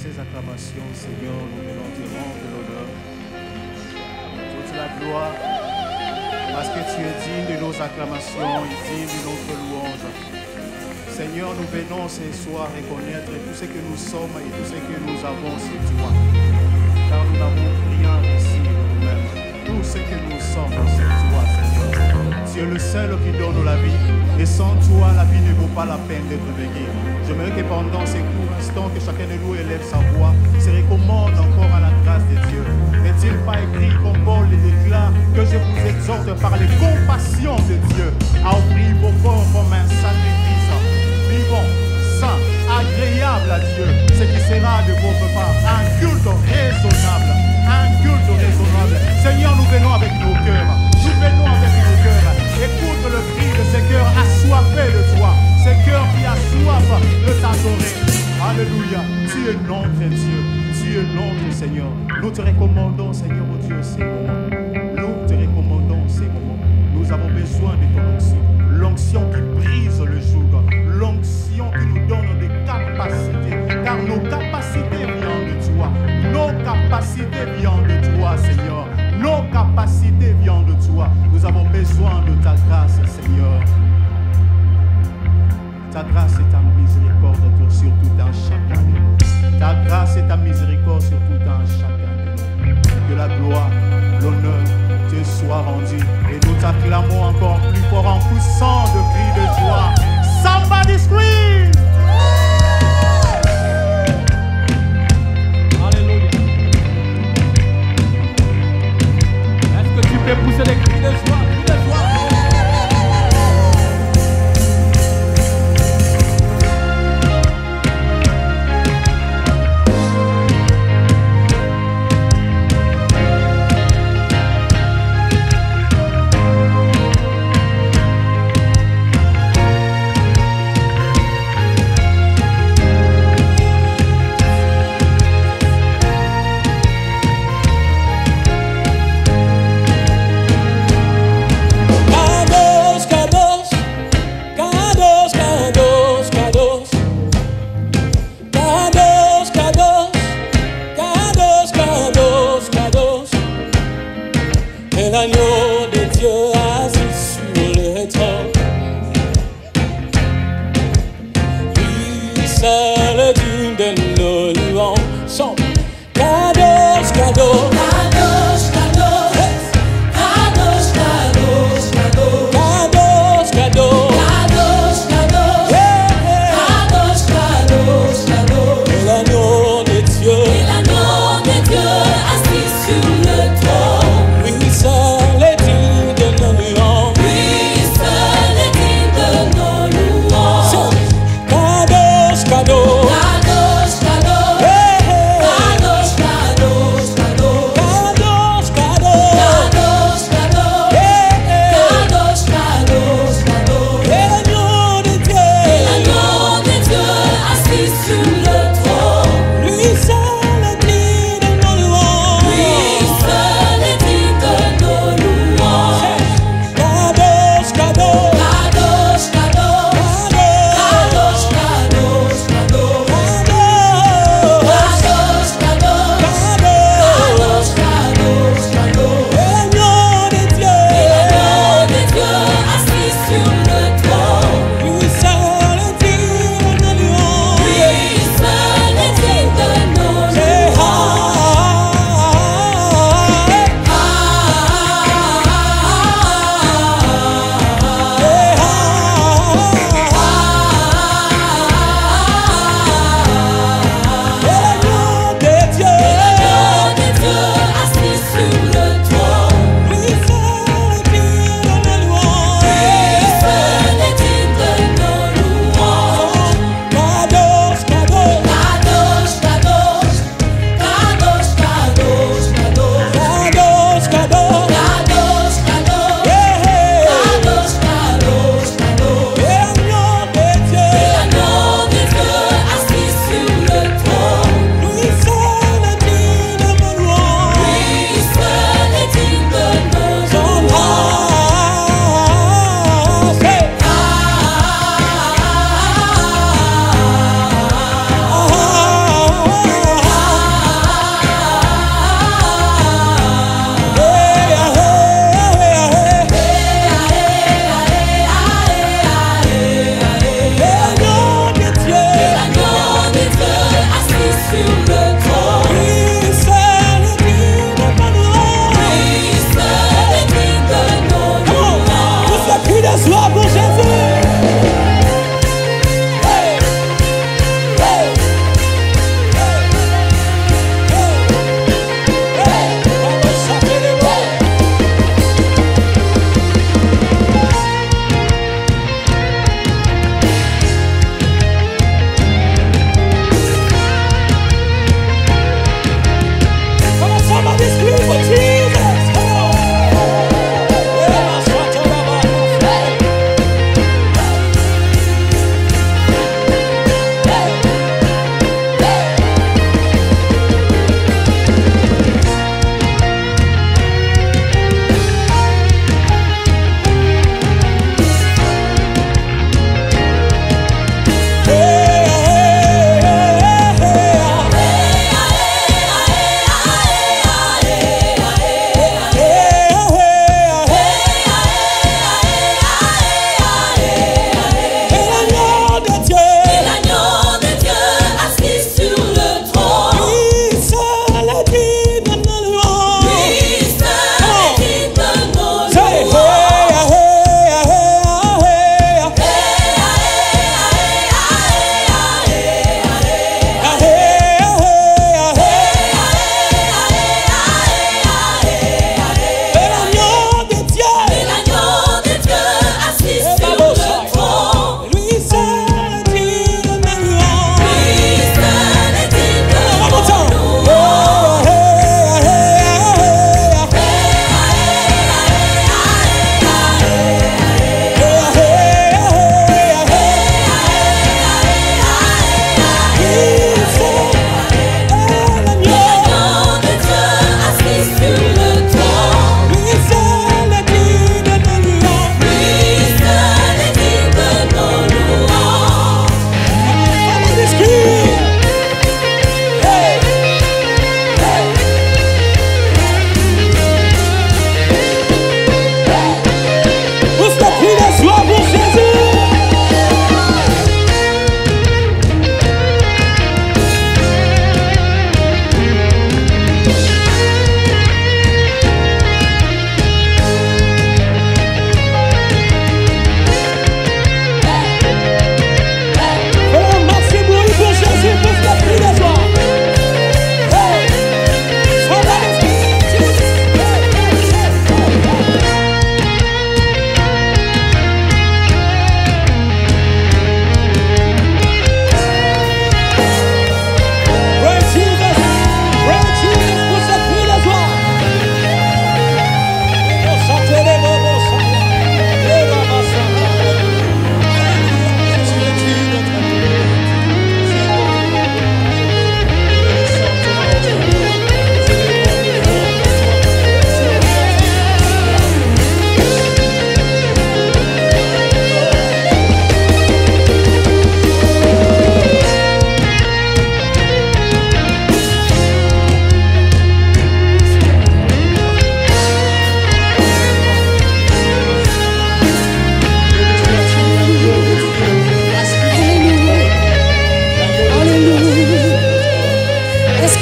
ces acclamations, Seigneur, nous venons te rendre l'honneur, toute la gloire, parce que tu es digne de nos acclamations et digne de notre louange. Seigneur, nous venons ce soir reconnaître tout ce que nous sommes et tout ce que nous avons, c'est toi. Car nous n'avons rien ici de nous-mêmes. Tout ce que nous sommes, c'est toi, Seigneur. Tu es le seul qui donne la vie. Et sans toi, la vie ne vaut pas la peine d'être vécue. J'aimerais que pendant ces courts instants, que chacun de nous élève sa voix, se recommande encore à la grâce de Dieu. N'est-il pas écrit comme Paul le déclare que je vous exhorte par les compassions de Dieu à offrir vos corps comme un sacrifice vivant, saint, agréable à Dieu, ce qui sera de votre part un culte raisonnable. Un culte raisonnable. Seigneur, nous venons avec nos cœurs. Nous venons avec nos cœurs. Écoute le cri de ces cœurs assoiffés de toi. Ces cœurs qui a soif de t'adorer. Alléluia. Tu es notre Dieu. Tu es notre Seigneur. Nous te recommandons, Seigneur, oh Dieu, ces moments. Nous te recommandons ces moments. Nous avons besoin de ton onction. L'onction qui brise le joug. L'onction qui nous donne des capacités. Car nos capacités viennent de toi. Nos capacités viennent de toi, Seigneur. Nos capacités viennent de toi. Nous avons besoin de ta grâce, Seigneur. Ta grâce et ta miséricorde sur tout un chacun de nous. Ta grâce et ta miséricorde sur tout un chacun de nous. Que la gloire, l'honneur te soit rendue. Et nous t'acclamons encore plus fort en poussant de cris de joie. Somebody scream! Alléluia. Est-ce que tu peux pousser les cris de joie? Cris de joie. L'agneau de Dieu assis sur le trône, lui seul digne de nos louanges. Chante. Kadosh, Kadosh, Kadosh, Kadosh, Kadosh, Kadosh, Kadosh, Kadosh, Kadosh, Kadosh, Kadosh, Kadosh, et l'agneau de Dieu assis sur le trône. Lui seul est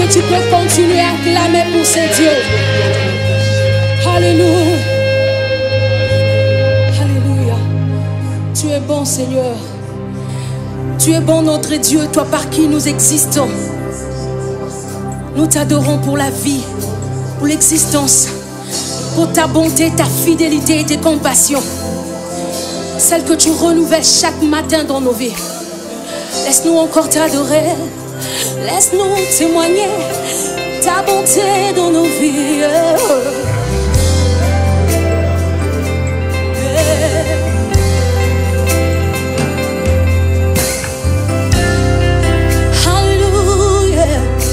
que tu peux continuer à clamer pour ces dieux? Alléluia. Alléluia. Tu es bon, Seigneur. Tu es bon, notre Dieu, toi par qui nous existons. Nous t'adorons pour la vie, pour l'existence, pour ta bonté, ta fidélité et tes compassions. Celles que tu renouvelles chaque matin dans nos vies. Laisse-nous encore t'adorer. Laisse-nous témoigner ta bonté dans nos vies. Alléluia.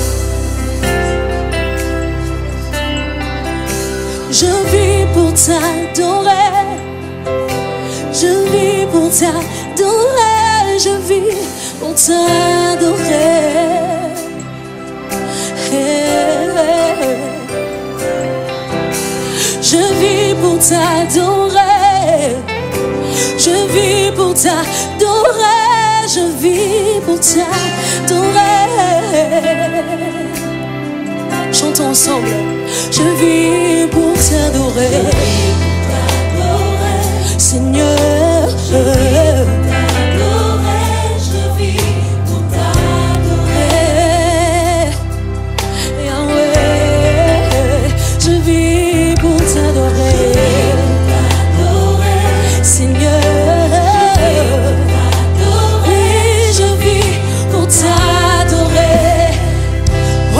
Je vis pour t'adorer. Je vis pour t'adorer. Je vis pour t'adorer. Je vis pour t'adorer. Je vis pour t'adorer. Je vis pour t'adorer. Chantons ensemble. Je vis pour t'adorer. Seigneur, je vis pour t'adorer. Yahweh, je vis pour t'adorer. Seigneur, oui, je vis pour t'adorer. Oh,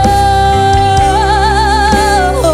oh, oh,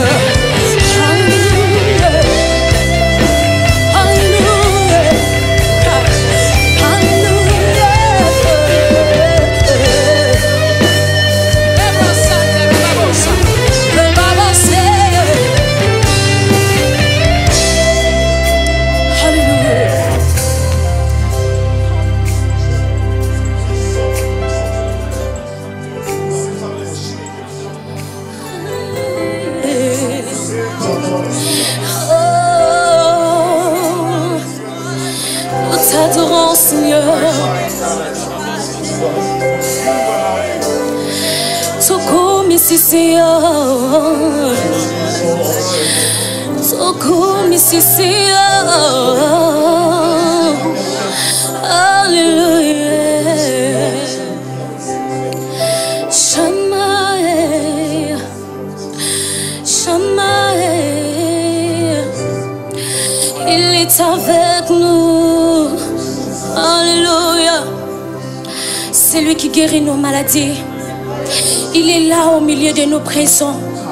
Avec nous, alléluia. C'est lui qui guérit nos maladies. Il est là au milieu de nos présents.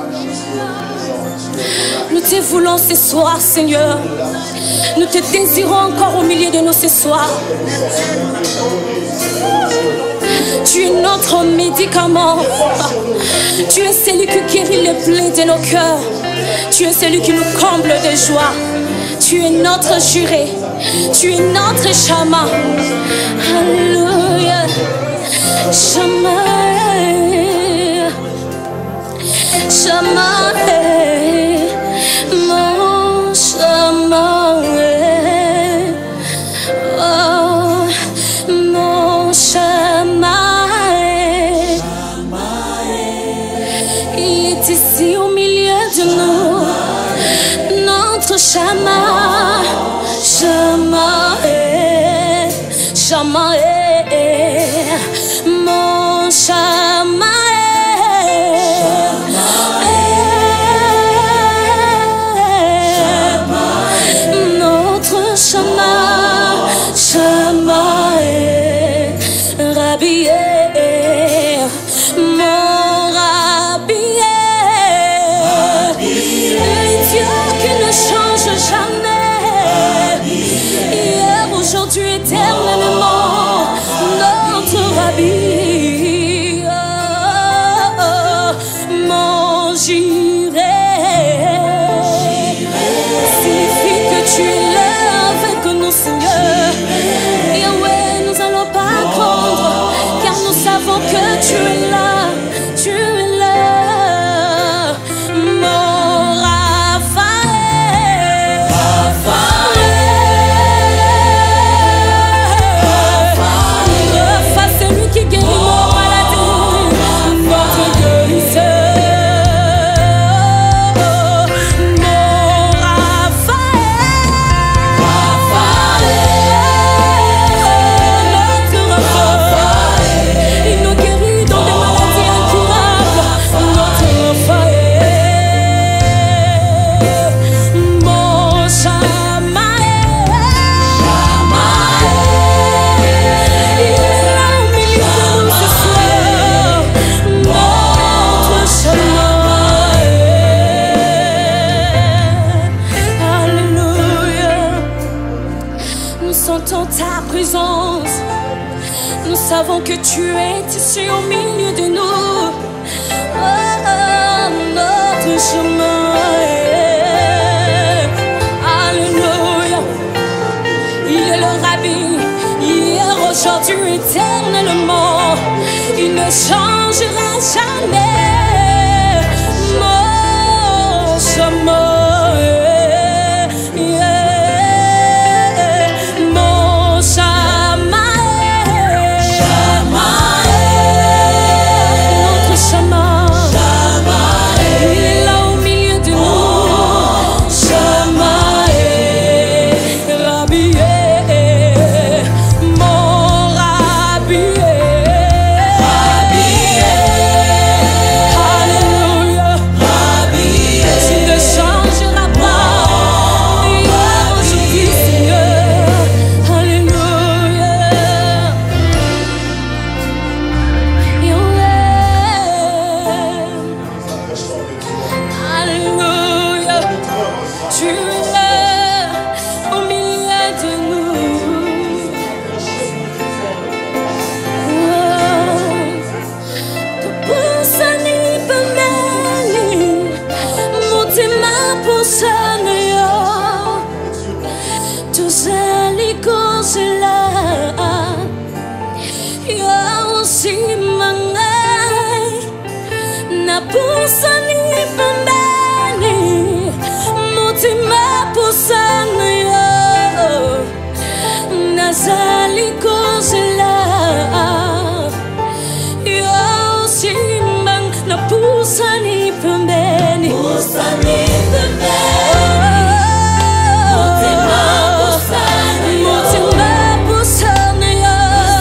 Nous te voulons ce soir, Seigneur. Nous te désirons encore au milieu de nous ce soir. Tu es notre médicament. Tu es celui qui guérit les plaies de nos cœurs. Tu es celui qui nous comble de joie. Tu es notre juré. Tu es notre Shama. Alléluia. Shama. Shama. Mon Shama. Oh, mon Shama. Il est ici au milieu de nous. Notre Shama, Shama, Shama, mon Shama, notre Shama, Shama, Rabbi, mon Rabbi. Jamais. Hier, aujourd'hui, éternellement, notre Rabbi. Mon j'irai. Signifie que tu es là avec nous, Seigneur. Yahweh, nous allons pas attendre, car nous savons que tu es là. Tu es là. Nous savons que tu es ici au milieu de nous. Oh, notre chemin. Alléluia. Il est le Rabbi. Hier, aujourd'hui, éternellement. Il ne changera jamais. Mon chemin. pusana yo tuzali kozela yo simangai na pusani pembeni mutima pusana yo nazali kozela yo simbang na pusani pembeni pusani pembeni mutima pusana yo mutima pusana yo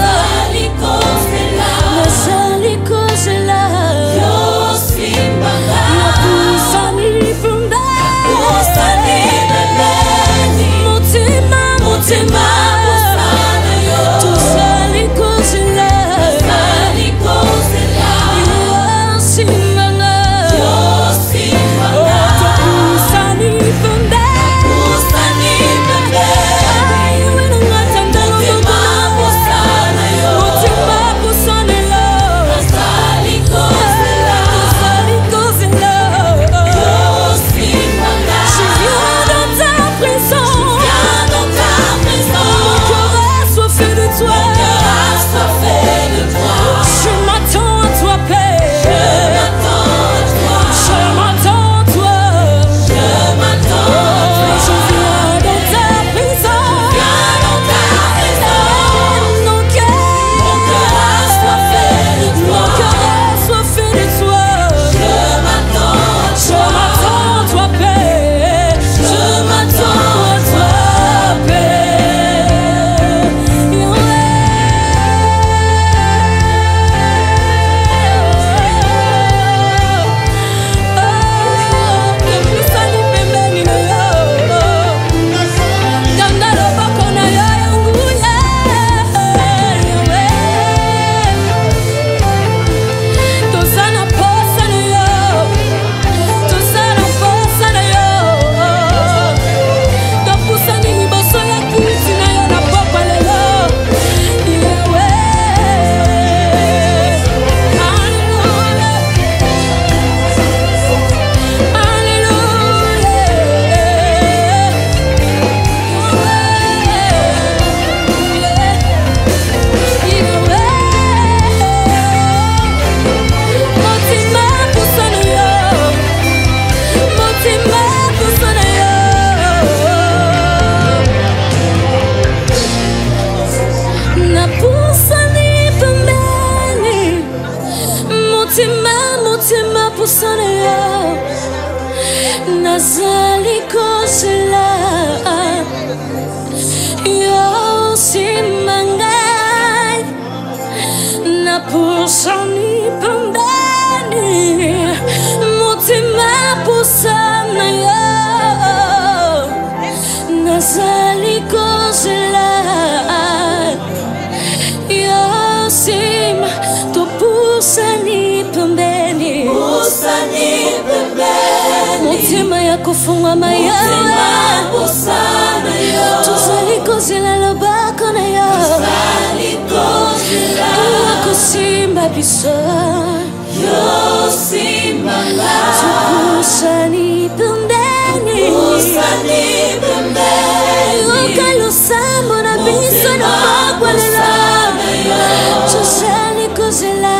nazali kozela yo simbang na pusani pembeni pusani pembeni mutima pusana yo tuzali kozela yo simbang nazali kozela yo simangai na pusani pembeni mutima pusana yo nazali kozela yo sima to pusani pembeni mutima ya kufungwa mayawa tuzali kozela lobako na yo kusimba biso tupusani pembeni ukalosambo na biso na bakwalela tuzali kozela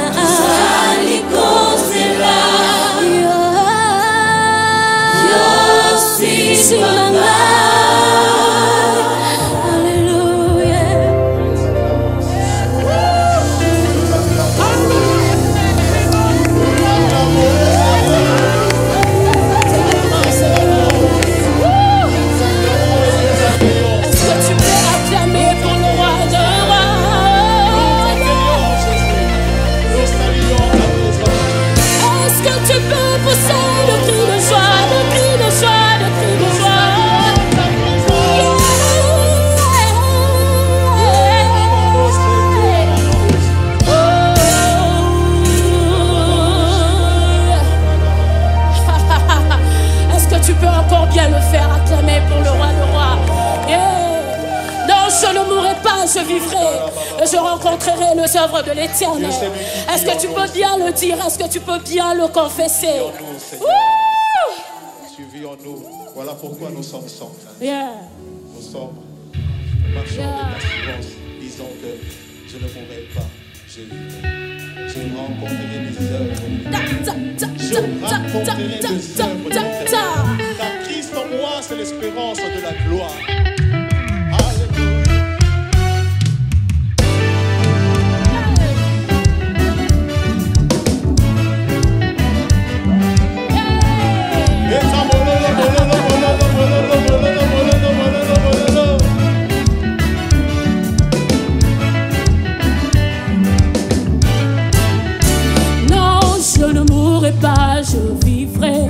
je vivrai et je rencontrerai les œuvres de l'Éternel. Est-ce que tu peux bien le dire? Est-ce que tu peux bien le confesser? suivi en nous. Voilà pourquoi nous sommes sans crainte. Yeah. Nous sommes marchant de l'assurance, disant que je ne mourrai pas, je vivrai. Je rencontrerai les œuvres de l'Éternel. Je rencontrerai les œuvres de l'Éternel. Car Christ en moi, c'est l'espérance de la gloire. Je vivrai.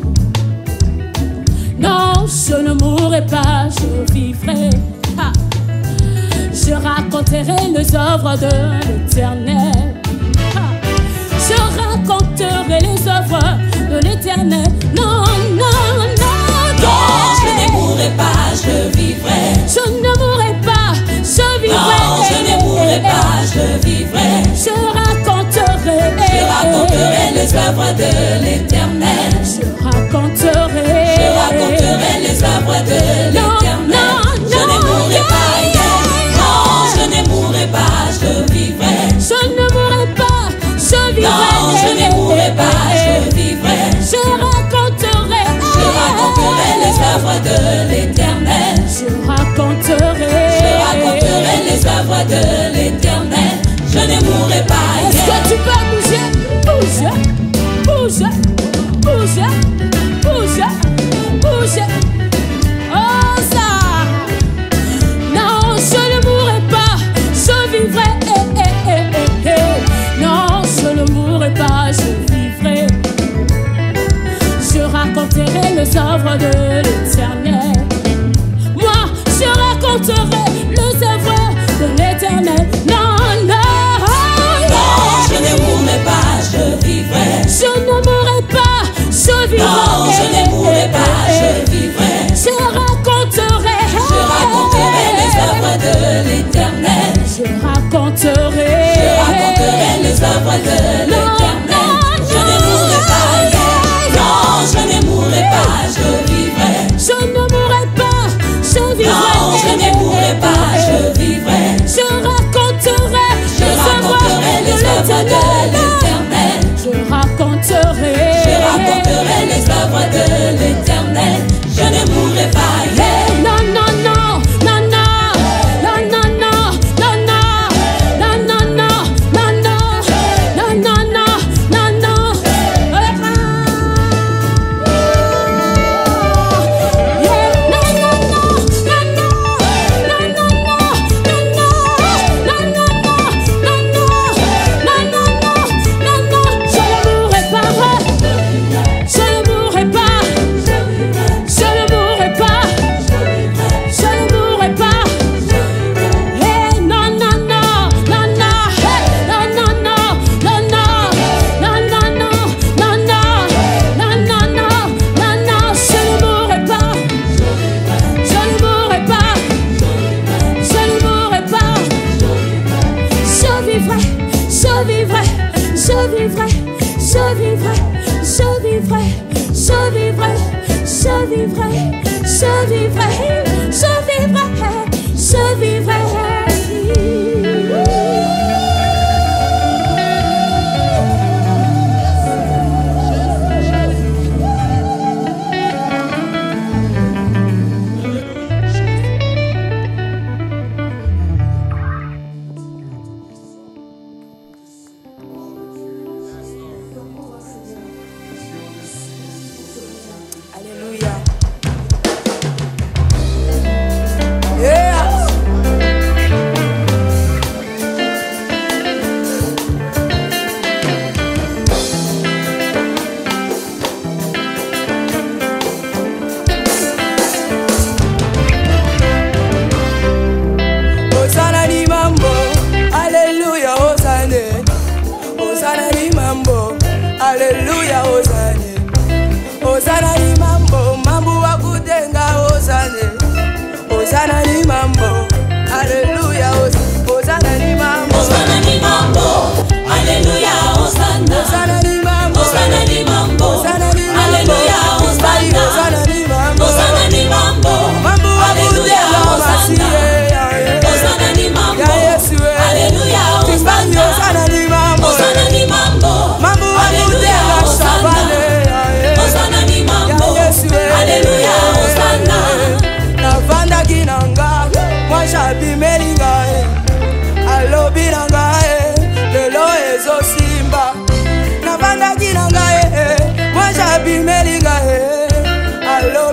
Non, je ne mourrai pas, je vivrai. Ah. Je raconterai les œuvres de l'Éternel. Ah. Je raconterai les œuvres de l'Éternel. Non, non, non, non, je ne mourrai pas, je vivrai. Je ne mourrai pas, je vivrai. Non, je ne mourrai pas, je vivrai. Je raconterai les œuvres de l'Éternel. Je raconterai les œuvres de l'Éternel. Je ne mourrai pas hier. Non, je ne mourrai pas, je vivrai. Je ne mourrai pas, je vivrai. Non, je ne mourrai pas, je vivrai. Je raconterai les œuvres de l'Éternel. Je raconterai les œuvres de l'Éternel. Je ne mourrai pas hier. Est-ce que tu peux bouger? Bouge, bouge, bouge, bouge, bouge. Oh ça. Non, je ne mourrai pas, je vivrai. Non, je ne mourrai pas, je vivrai. Je raconterai les œuvres de l'Éternel. Moi, je raconterai les œuvres de l'Éternel. Non, non. Je ne mourrai pas, je vivrai. Je ne mourrai pas, je vivrai. Non, je ne mourrai pas, je vivrai. Je raconterai les œuvres de l'Éternel. Je raconterai les œuvres de l'Éternel. Je ne mourrai pas hier. Non, je ne mourrai pas, je vivrai.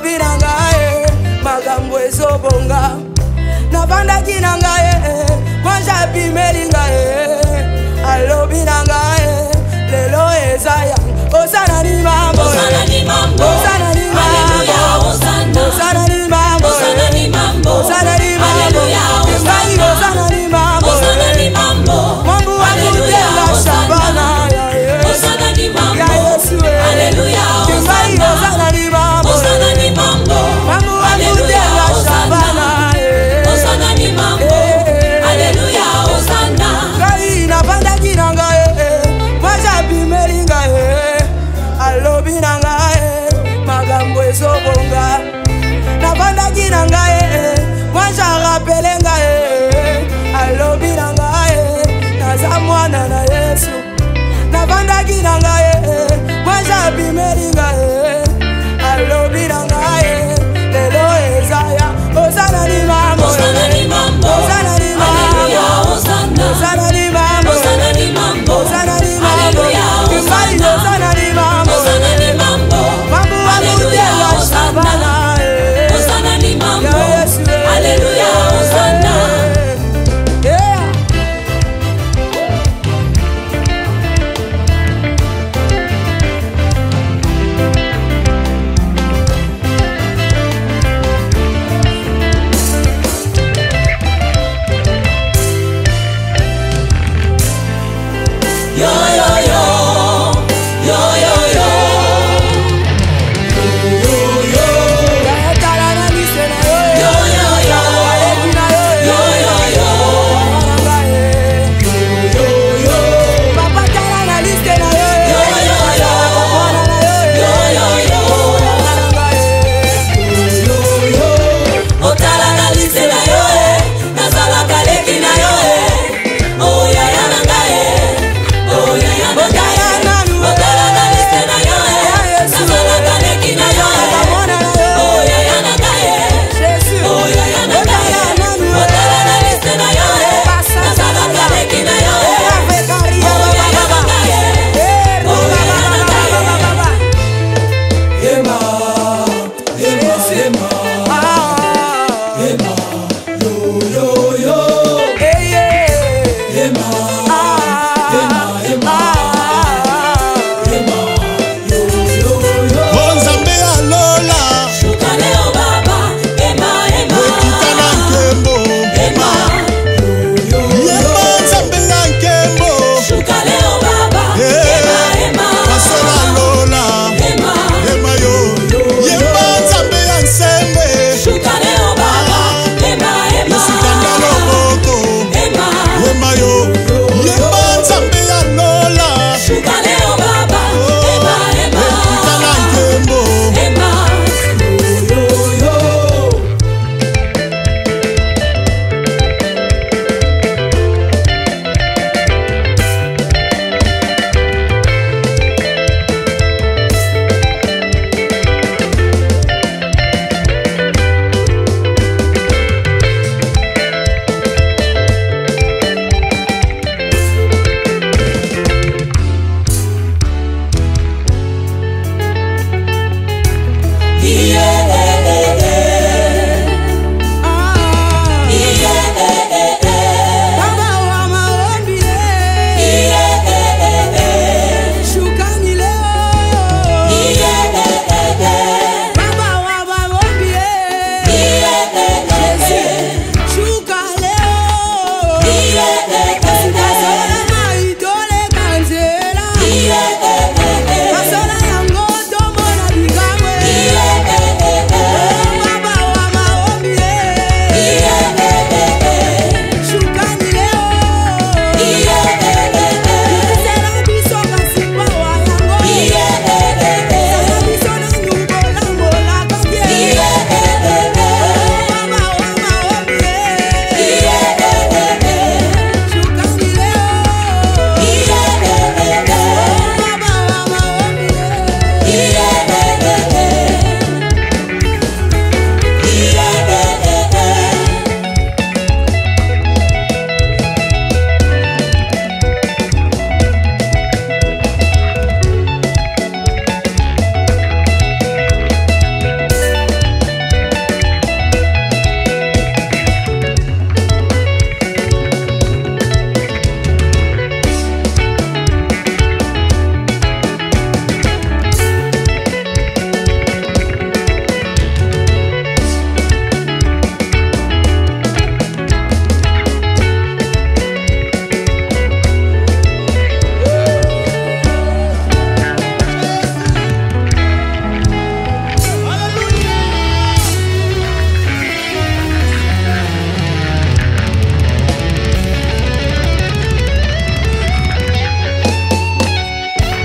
alobi na ngai makambo ezobonga navandaki na ngai mwanja abimeli ngai alobi na ngai lelo eza yango osana ni mambo osana ni mambo osana ni mambo osana ni mambo osana ni mambo osana ni mambo osana ni mambo osana ni mambo mambo akutenga shabana osana ni mambo ya Yesu haleluya osana ni mambo osana ni mambo mambo akutenga shabana osana ni mambo haleluya osana kai na banda kinanga mwaja bimelinga alobi na ngai magambo ezobonga na banda kinanga mwaja rapelenga alobi na ngai naza mwana na Yesu na banda kinanga mwaja bimelinga alobi na ngai